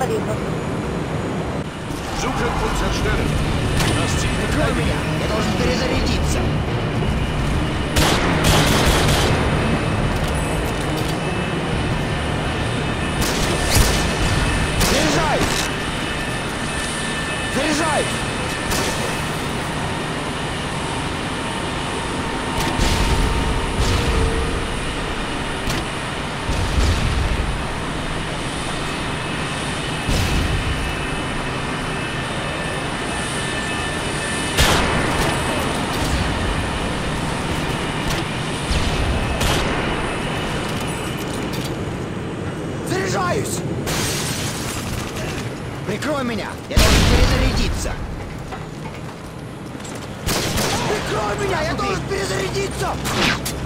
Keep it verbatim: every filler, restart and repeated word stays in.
Suchen und zerstören. Das Ziel Прикрой меня! Я должен перезарядиться! Заряжай! Заряжай! Заряжаюсь! Прикрой меня! Я должен перезарядиться! Прикрой меня! Я должен перезарядиться!